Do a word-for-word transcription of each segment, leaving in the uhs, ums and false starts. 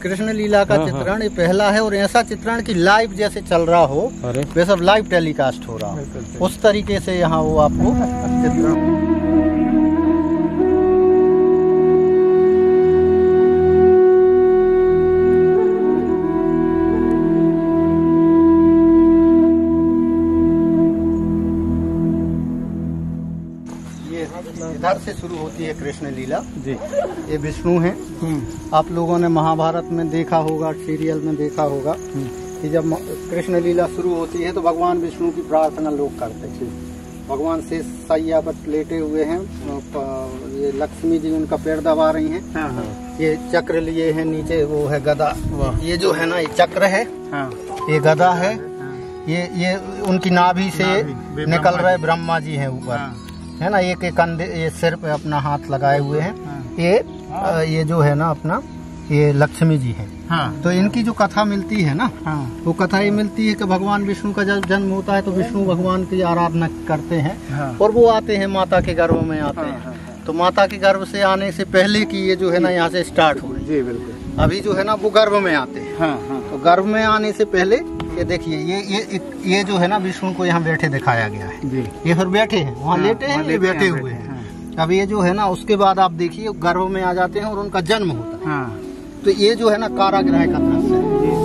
कृष्ण लीला का चित्रण ये पहला है, और ऐसा चित्रण कि लाइव जैसे चल रहा हो, वे सब लाइव टेलीकास्ट हो रहा हो, उस तरीके से यहाँ वो आपको चित्रण। इधर से शुरू होती है कृष्ण लीला जी। ये विष्णु हैं। आप लोगों ने महाभारत में देखा होगा, सीरियल में देखा होगा कि जब कृष्ण लीला शुरू होती है तो भगवान विष्णु की प्रार्थना लोग करते हैं। भगवान शेष सैया पर लेटे हुए हैं, ये लक्ष्मी जी उनका पैर दबा रही हैं। हाँ हाँ। ये चक्र लिए हैं, नीचे वो है गदा, ये जो है ना ये चक्र है। हाँ। ये गदा है। हाँ। ये ये उनकी नाभि से निकल रहे ब्रह्मा जी हैं ऊपर। हाँ। है ना, एक एक कंधे, ये सिर पे अपना हाथ लगाए हुए हैं। हाँ। ये हाँ। ये जो है ना अपना ये लक्ष्मी जी हैं। हाँ। तो इनकी जो कथा मिलती है ना, हाँ। वो कथा ये मिलती है कि भगवान विष्णु का जब जन्म होता है तो विष्णु भगवान की आराधना करते हैं। हाँ। और वो आते हैं माता के गर्भ में आते हैं। हाँ। तो माता के गर्भ से आने से पहले की ये जो है ना यहाँ से स्टार्ट हुई। जी बिल्कुल। अभी जो है ना वो गर्भ में आते हैं। हाँ। हाँ। तो गर्भ में आने से पहले ये देखिए, ये ये ये जो है ना विष्णु को यहाँ बैठे दिखाया गया है जी। ये फिर बैठे हैं, वहाँ हाँ, लेटे हैं, ये बैठे हुए हैं। हाँ। अब ये जो है ना उसके बाद आप देखिए गर्भ में आ जाते हैं और उनका जन्म होता है। हाँ। तो ये जो है ना कारागृह का दृश्य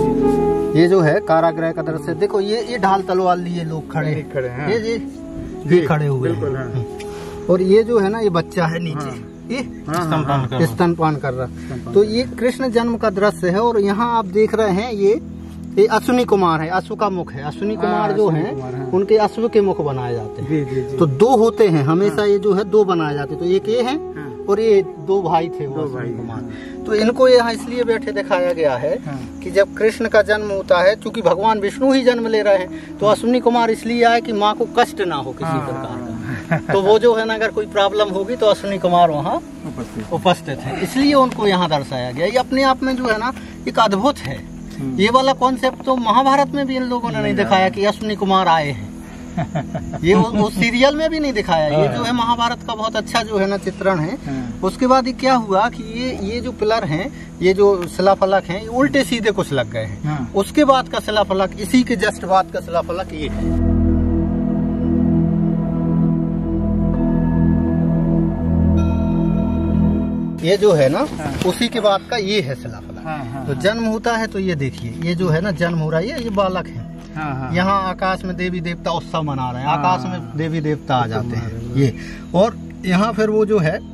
है। ये जो है कारागृह का दृश्य, देखो ये ये ढाल तलवार लिए लोग खड़े खड़े हैं। ये ये खड़े हुए हैं। और ये जो है ना ये बच्चा है नीचे, ये स्तनपान कर रहा। तो ये कृष्ण जन्म का दृश्य है। और यहाँ आप देख रहे हैं ये ये अश्विनी कुमार है, अश्व का मुख है। अश्विनी कुमार जो है उनके अश्व के मुख बनाए जाते हैं। जी, जी, जी। तो दो होते हैं हमेशा। ये जो है दो बनाए जाते हैं। तो एक ये है और ये दो भाई थे वो अश्विनी कुमार। तो इनको यहाँ इसलिए बैठे दिखाया गया है कि जब कृष्ण का जन्म होता है, चूंकि भगवान विष्णु ही जन्म ले रहे हैं, तो अश्विनी कुमार इसलिए आए कि माँ को कष्ट ना हो किसी प्रकार का। तो वो जो है ना अगर कोई प्रॉब्लम होगी तो अश्विनी कुमार वहाँ उपस्थित है, इसलिए उनको यहाँ दर्शाया गया। ये अपने आप में जो है ना एक अद्भुत है। ये वाला कॉन्सेप्ट तो महाभारत में भी इन लोगों ने नहीं दिखाया कि अश्विनी कुमार आए हैं। ये वो, वो सीरियल में भी नहीं दिखाया। ये जो है महाभारत का बहुत अच्छा जो है ना चित्रण है। उसके बाद ये क्या हुआ कि ये ये जो पिलर हैं, ये जो शिलाफलक हैं, ये उल्टे सीधे कुछ लग गए हैं। उसके बाद का शिलाफलक, इसी के जस्ट बाद का शिलाफलक ये है। ये जो है ना उसी के बाद का ये है शिलाफलक। हाँ, हाँ, तो जन्म होता है तो ये देखिए, ये जो है ना जन्म हो रहा है, ये बालक है। हाँ, हाँ, यहाँ आकाश में देवी देवता उत्सव मना रहे हैं। हाँ, आकाश में देवी देवता आ जाते हैं ये। और यहाँ फिर वो जो है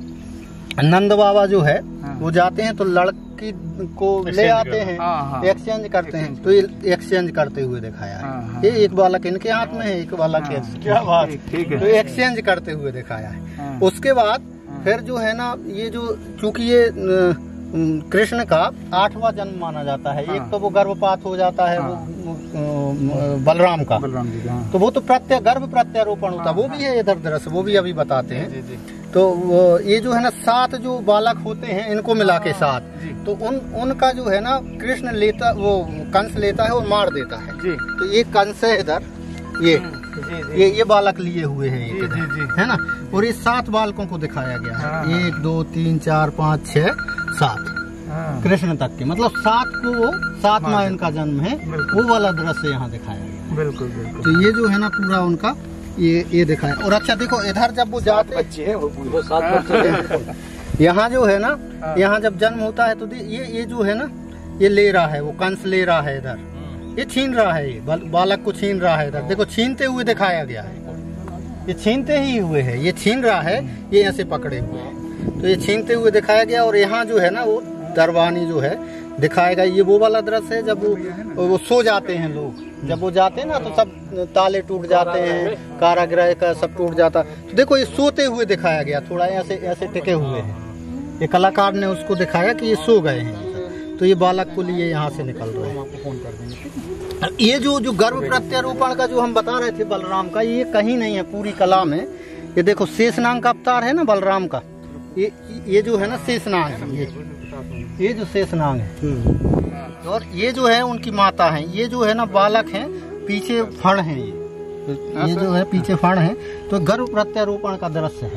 नंद बाबा जो है हाँ, वो जाते हैं तो लड़की को ले आते हैं। हाँ, एक्सचेंज करते हैं। तो ये एक्सचेंज करते हुए दिखाया है। हाँ, ये एक बालक इनके हाथ में है, एक बालक हाँ, क्या बात, तो एक्सचेंज करते हुए दिखाया है। उसके बाद फिर जो है ना ये जो, चूंकि ये कृष्ण का आठवां जन्म माना जाता है। हाँ। एक तो वो गर्भपात हो जाता है। हाँ। वो बलराम का, बलराम जी का। हाँ। तो वो तो प्रत्यय गर्भ प्रत्यारोपण होता है। वो भी है इधर दृश्य, वो भी अभी बताते हैं। जी, जी। तो ये जो है ना सात जो बालक होते हैं इनको मिला के सात, तो उन उनका जो है ना कृष्ण लेता, वो कंस लेता है और मार देता है। जी। तो ये कंस है इधर, ये जी, जी। ये ये बालक लिए हुए हैं, जी, जी, जी। है ना। और ये सात बालकों को दिखाया गया है। हाँ। एक दो तीन चार पाँच छह सात। हाँ। कृष्ण तक के, मतलब सात को वो सातवां इनका जन्म है, वो वाला दृश्य यहाँ दिखाया गया। बिल्कुल बिल्कुल। तो ये जो है ना पूरा उनका ये ये दिखाया। और अच्छा देखो इधर जब वो जाते बच्चे हैं, वो सात बच्चे यहाँ जो है ना, यहाँ जब जन्म होता है तो ये ये जो है ना ये ले रहा है, वो कंस ले रहा है इधर, ये छीन रहा है, ये बालक को छीन रहा है इधर। देखो छीनते हुए दिखाया गया है, ये छीनते ही हुए है, ये छीन रहा है, ये ऐसे पकड़े हुए हैं। तो ये छीनते हुए दिखाया गया। और यहाँ जो है ना वो दरबानी जो है दिखाएगा, ये वो वाला दृश्य है जब वो वो सो जाते हैं लोग। जब वो जाते हैं ना तो सब ताले टूट जाते हैं, कारागृह का सब टूट जाता। तो देखो ये सोते हुए दिखाया गया, थोड़ा ऐसे ऐसे टिके हुए हैं। ये कलाकार ने उसको दिखाया कि ये सो गए हैं। तो ये बालक को लिए यहाँ से निकल रहे हैं। ये जो जो गर्भ प्रत्यारोपण का जो हम बता रहे थे बलराम का, ये कहीं नहीं है पूरी कला में। ये देखो शेषनाग का अवतार है ना बलराम का, ये ये जो है ना शेषनाग है, ये ये जो शेषनाग है। और ये जो है उनकी माता है। ये जो है ना बालक हैं, पीछे फण है, ये ये जो है पीछे फण है। तो गर्भ प्रत्यारोपण का दृश्य है ये।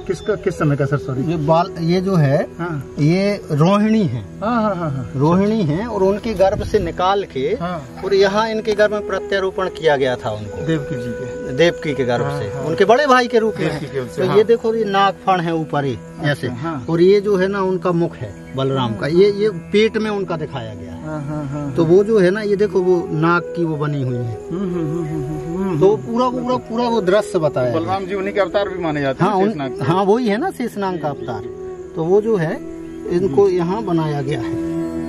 किसका किस समय का सर? सॉरी, ये बाल ये जो है हाँ। ये रोहिणी है। हाँ हाँ हाँ हाँ। रोहिणी है और उनके गर्भ से निकाल के हाँ। और यहाँ इनके गर्भ में प्रत्यारोपण किया गया था उनको, देवकी जी के देवकी के गर्भ हाँ, से हाँ। उनके बड़े भाई के रूप में। तो हाँ। ये देखो ये नागफण है ऊपर ही ऐसे हाँ। और ये जो है ना उनका मुख है बलराम का, ये ये पेट में उनका दिखाया गया है हाँ, हाँ, हाँ, तो वो जो है ना ये देखो वो नाग की वो बनी हुई है। तो पूरा पूरा पूरा वो दृश्य बताया। बलराम जी उन्हीं के अवतार भी माने जाते हैं। हाँ उन, हाँ वही है ना शेषनाग का अवतार। तो वो जो है इनको यहाँ बनाया गया है।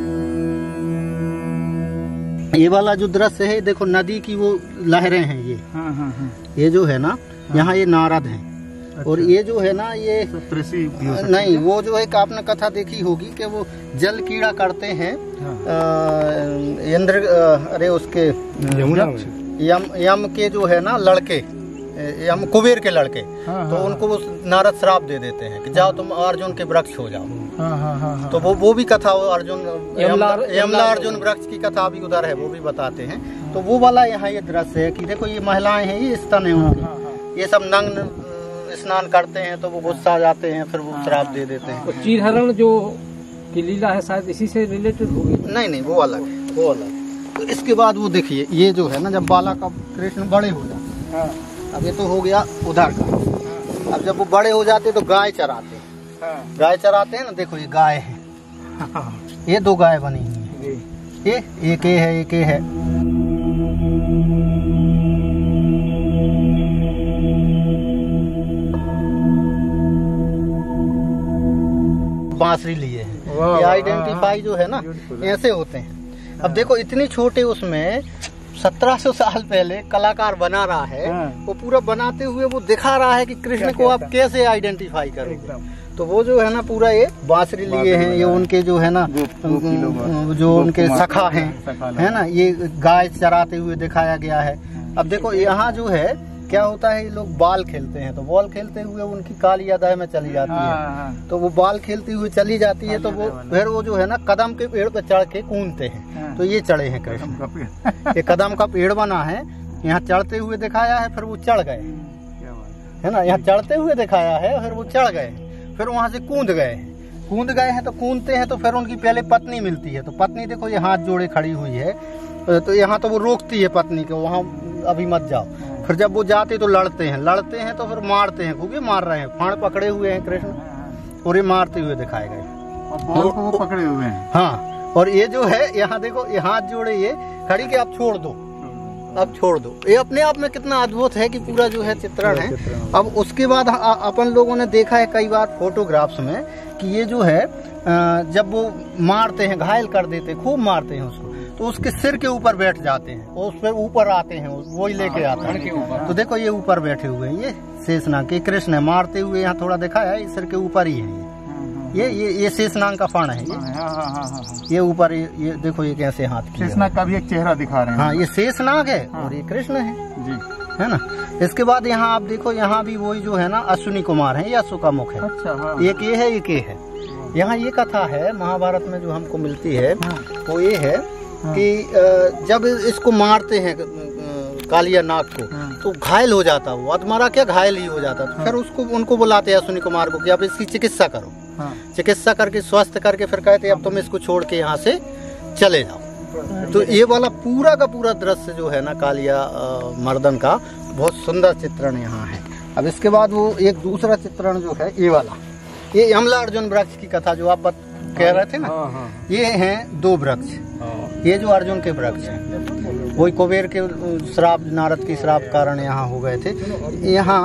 ये वाला जो दृश्य है देखो नदी की वो लहरें हैं ये हाँ, हाँ, हाँ। ये जो है ना हाँ। यहाँ ये नारद हैं अच्छा। और ये जो है ना ये नहीं वो जो एक आपने कथा देखी होगी कि वो जल कीड़ा करते हैं हाँ। इंद्र अरे उसके यम यम के जो है ना लड़के यम कुबेर के लड़के हाँ, तो हाँ, उनको वो नारद श्राप दे देते हैं कि जाओ तुम अर्जुन के वृक्ष हो जाओ हाँ, हाँ, हाँ, तो वो वो भी कथा वो अर्जुन यमला अर्जुन वृक्ष की कथा भी उधर है, वो भी बताते हैं। तो वो वाला यहाँ ये दृश्य है कि देखो ये महिलाएं हैं ये स्तन है उनके, ये सब नग्न स्नान करते हैं तो वो गुस्सा आ जाते हैं फिर वो श्राप दे देते हैं। चीरहरण जो की लीला है शायद इसी से रिलेटेड होगी। नहीं नहीं वो अलग है, वो अलग। तो इसके बाद वो देखिए ये जो है ना जब बालक अब कृष्ण बड़े हो जाते, अब ये तो हो गया उधर का। अब जब वो बड़े हो जाते तो गाय चराते हैं, गाय चराते हैं ना देखो ये गाय है, ये दो गाय बनी हुई है, ये एक ये है एक ये है। बांसुरी लिए है, ये आइडेंटिफाई जो है ना ऐसे होते हैं। अब देखो इतनी छोटे उसमें सत्रह सौ साल पहले कलाकार बना रहा है हाँ। वो पूरा बनाते हुए वो दिखा रहा है कि कृष्ण को आप कैसे आइडेंटिफाई करोगे। तो वो जो है ना पूरा ये बांसुरी लिए हैं, ये उनके जो है ना जो उनके सखा हैं है ना, ये गाय चराते हुए दिखाया गया है। अब देखो यहाँ जो है क्या होता है ये लोग बाल खेलते हैं, तो बॉल खेलते हुए उनकी काली अदाय में चली जाती है, तो वो बाल खेलती हुई चली जाती है, तो वो फिर वो जो है ना कदम के पेड़ पर चढ़ के कूदते हैं, तो ये चढ़े हैं कृष्ण। ये कदम का पेड़ बना है, यहाँ चढ़ते हुए दिखाया है, फिर वो चढ़ गए है ना, यहाँ चढ़ते हुए दिखाया है, फिर वो चढ़ गए, फिर वहां से कूद गए कूद गए हैं तो कूदते हैं, तो फिर उनकी पहले पत्नी मिलती है, तो पत्नी देखो ये हाथ जोड़े खड़ी हुई है, तो यहाँ तो वो रोकती है पत्नी को वहाँ अभी मत जाओ। फिर जब वो जाते तो लड़ते हैं लड़ते हैं तो फिर मारते हैं, खूब मार रहे हैं, फाड़ पकड़े हुए हैं कृष्ण और ये मारते हुए दिखाए गए और वो पकड़े हुए हैं हाँ। और ये जो है यहाँ देखो ये हाथ जोड़े ये खड़ी के आप छोड़ दो, अब छोड़ दो, ये अपने आप में कितना अद्भुत है कि पूरा जो है चित्रण है। अब उसके बाद अपन लोगों ने देखा है कई बार फोटोग्राफ्स में कि ये जो है जब वो मारते हैं घायल कर देते हैं, खूब मारते हैं उसको, तो उसके सिर के ऊपर बैठ जाते हैं और उस पर ऊपर आते हैं, वो ही लेके आते हैं। तो देखो ये ऊपर बैठे हुए हैं, ये शेषनाग के कृष्ण है, मारते हुए यहाँ थोड़ा दिखाया है, सिर के ऊपर ही है ये ये ये शेषनाग का फण है, ये ये ऊपर ये, ये देखो ये कैसे हाथ किया, शेषनाग का भी एक चेहरा दिखा रहे हैं हाँ, ये शेषनाग है और ये कृष्ण है जी है ना। इसके बाद यहाँ आप देखो यहाँ भी वही जो है ना अश्विनी कुमार है, ये अश्व का मुख है, एक ये है एक ये है। यहाँ ये कथा है महाभारत में जो हमको मिलती है वो ये है कि जब इसको मारते हैं कालिया नाग को तो घायल हो जाता, वो अधमरा क्या घायल ही हो जाता, तो फिर उसको उनको बुलाते हैं अश्विनी कुमार को कि आप इसकी चिकित्सा करो, चिकित्सा करके स्वस्थ करके फिर कहते अब तुम इसको छोड़ के यहाँ से चले जाओ। तो ये वाला पूरा का पूरा दृश्य जो है ना कालिया मर्दन का बहुत सुंदर चित्रण यहाँ है। अब इसके बाद वो एक दूसरा चित्रण जो है ये वाला, ये यमला अर्जुन वृक्ष की कथा जो आप कह रहे थे ना, ये हैं दो वृक्ष, ये जो अर्जुन के वृक्ष हैं वही कुबेर के श्राप नारद के श्राप कारण यहाँ हो गए थे। यहाँ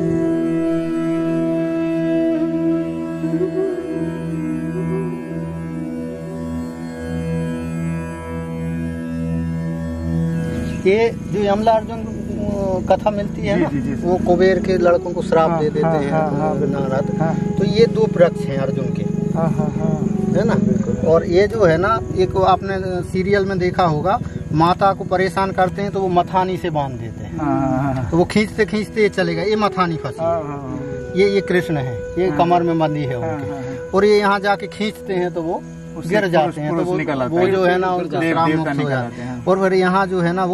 ये जो यमला अर्जुन कथा मिलती है ना, वो कुबेर के लड़कों को श्राप दे देते हैं नारद, तो ये दो वृक्ष हैं अर्जुन के है ना। और ये जो है ना एक आपने सीरियल में देखा होगा, माता को परेशान करते हैं तो वो मथानी से बांध देते हैं, तो वो खींचते खींचते चलेगा, ये मथानी फंसी, ये ये कृष्ण है, ये कमर में बंधी है उनके, और ये यहाँ जाके खींचते हैं तो वो गिर जाते हैं, तो वो, वो जो है ना उनका श्राप मुक्त हो जाते हैं। और फिर यहाँ जो है ना वो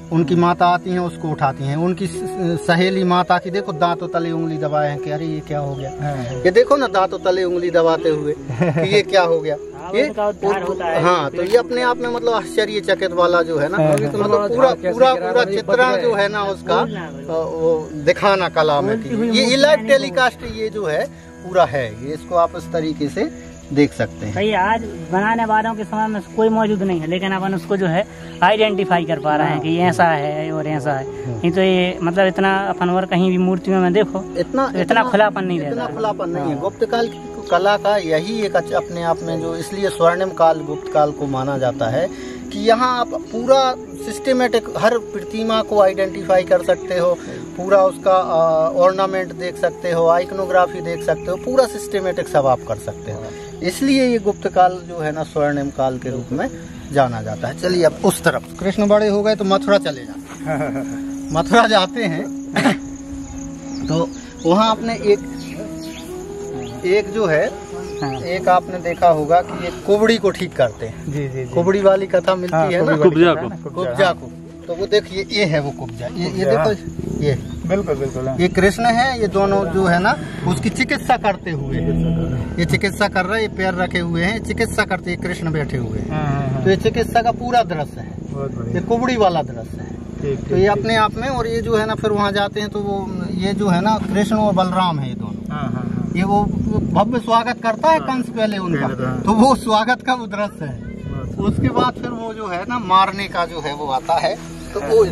उनकी माता आती हैं उसको उठाती हैं, उनकी सहेली माता की देखो दांतों तले उंगली दबाए हैं कि अरे ये क्या हो गया, ये देखो ना दांतों तले उंगली दबाते हुए कि ये क्या हो गया, ये हाँ। तो ये अपने आप में मतलब आश्चर्यचकित वाला जो है ना, मतलब पूरा पूरा पूरा चित्रण जो है ना उसका वो दिखाना कला में, ये लाइव टेलीकास्ट ये जो है पूरा है, ये इसको आप इस तरीके से देख सकते हैं। भाई आज बनाने वालों के समय में कोई मौजूद नहीं है, लेकिन अपन उसको जो है आइडेंटिफाई कर पा रहे हैं कि ये ऐसा है और ऐसा है। नहीं तो ये मतलब इतना अपन और कहीं भी मूर्तियों में देखो इतना तो इतना खुलापन नहीं रहता, इतना खुलापन नहीं है। गुप्त काल की कला का यही एक अपने आप में जो, इसलिए स्वर्णिम काल गुप्त काल को माना जाता है कि यहाँ आप पूरा सिस्टमेटिक हर प्रतिमा को आइडेंटिफाई कर सकते हो, पूरा उसका ऑर्नामेंट देख सकते हो, आइकनोग्राफी देख सकते हो, पूरा सिस्टमेटिक सब आप कर सकते हो। इसलिए ये गुप्त काल जो है ना स्वर्णिम काल के रूप में जाना जाता है। चलिए अब उस तरफ, कृष्ण बड़े हो गए तो मथुरा चले जाते हैं। मथुरा जाते हैं तो वहाँ आपने एक एक जो है एक आपने देखा होगा कि ये कुबड़ी को ठीक करते हैं। जी जी, कुबड़ी वाली कथा मिलती हाँ, है ना, कुब्जा को कुब्जा को। तो वो देखिए ये है वो कुब्जा, ये ये देखो ये बिल्कुल बिल्कुल ये कृष्ण है, ये दोनों जो है ना उसकी चिकित्सा करते हुए, ये चिकित्सा कर रहे हैं, ये पैर रखे हुए हैं, चिकित्सा करते हैं, कृष्ण बैठे हुए हैं। तो ये चिकित्सा का पूरा दृश्य है, ये कुबड़ी वाला दृश्य है। तो ये अपने आप में, और ये जो है ना फिर वहाँ जाते हैं तो वो ये जो है ना कृष्ण और बलराम है ये दोनों, ये वो भव्य स्वागत करता है कंस पहले उनका, तो वो स्वागत का वो दृश्य है। उसके बाद फिर वो जो है ना मारने का जो है वो आता है, तो वो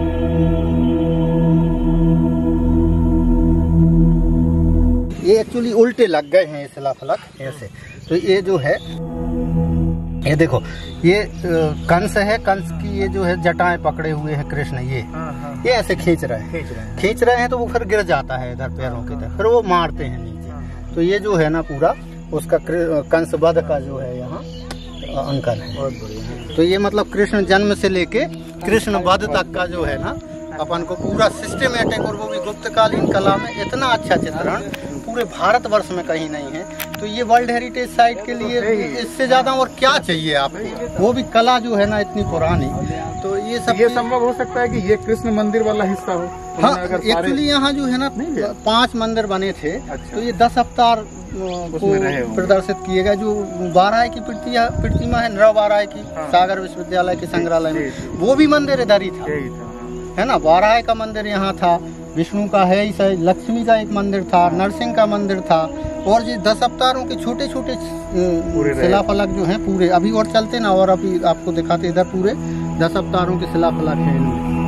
ये एक्चुअली उल्टे लग गए हैं ये शिलाफलक ऐसे। तो ये जो है ये देखो ये कंस है, कंस की ये जो है जटाएं पकड़े हुए हैं कृष्ण, ये ये ऐसे खींच रहे हैं खींच रहे हैं तो वो फिर गिर जाता है इधर पैरों की तरफ, फिर वो मारते हैं नीचे। तो ये जो है ना पूरा उसका कंस वध का जो है यहाँ अंकन है। तो ये मतलब कृष्ण जन्म से लेके कृष्ण वध तक का जो है ना अपन को पूरा सिस्टमेटिक, और वो भी गुप्तकालीन कला में इतना अच्छा चित्रण पूरे भारतवर्ष में कहीं नहीं है। तो ये वर्ल्ड हेरिटेज साइट के लिए इससे ज्यादा और क्या चाहिए आपको, वो भी कला जो है ना इतनी पुरानी। तो ये सब ये संभव हो सकता है कि ये कृष्ण मंदिर वाला हिस्सा हो। हाँ, एक्चुअली यहाँ जो है ना पांच मंदिर बने थे। अच्छा। तो ये दस अवतार को प्रदर्शित किए गए। जो बारह की प्रतिमा है नर बारह की, हाँ। सागर विश्वविद्यालय के संग्रहालय में, वो भी मंदिर इधर ही था, है ना। बारह का मंदिर यहाँ था, विष्णु का है ही सही, लक्ष्मी का एक मंदिर था, नरसिंह का मंदिर था, और ये दस अवतारों के छोटे छोटे शिलाफलक जो हैं पूरे अभी और चलते ना, और अभी आपको दिखाते इधर पूरे दस अवतारों के शिलाफलक हैं।